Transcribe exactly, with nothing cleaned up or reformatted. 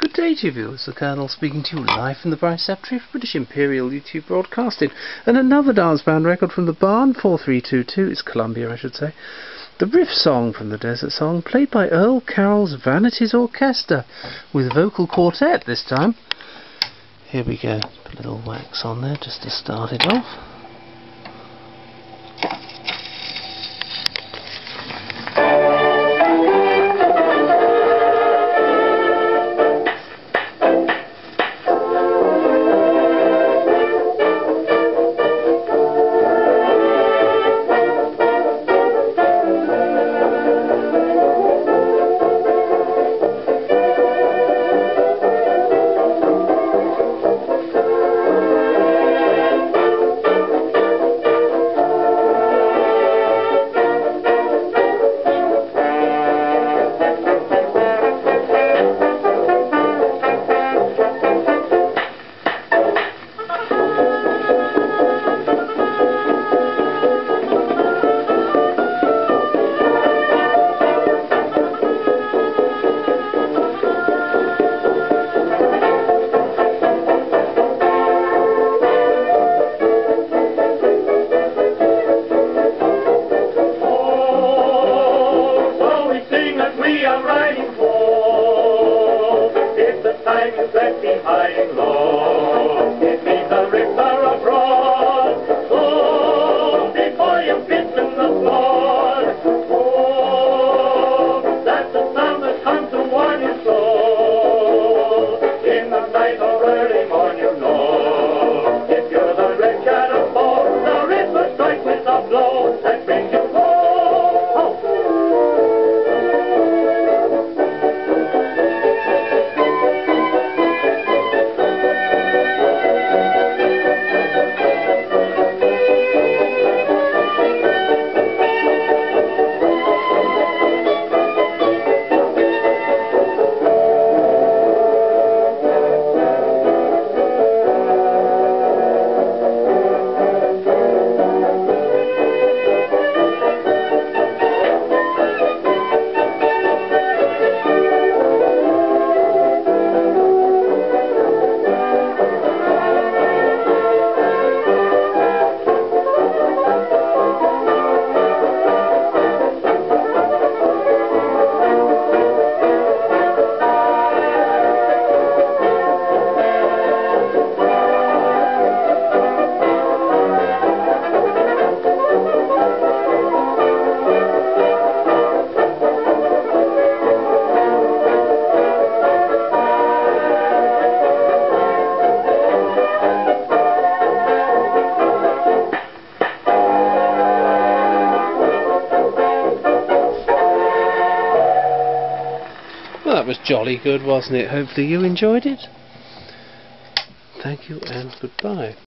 Good day to you viewers, the Colonel speaking to you live from the Preceptory of British Imperial YouTube Broadcasting, and another dance band record from the barn, four three two two, it's Columbia I should say. The riff song from the Desert Song, played by Earl Carroll's Vanities Orchestra, with vocal quartet this time. Here we go, put a little wax on there just to start it off. Left behind long, it means the rivers are abroad. Oh, before you fit in the flood. Oh, that's the sound that comes to warn you so. In the night or early morn, you know. If you're the red shadow fall, the river strikes with a blow that brings you home. Well, that was jolly good, wasn't it? Hopefully you enjoyed it. Thank you and goodbye.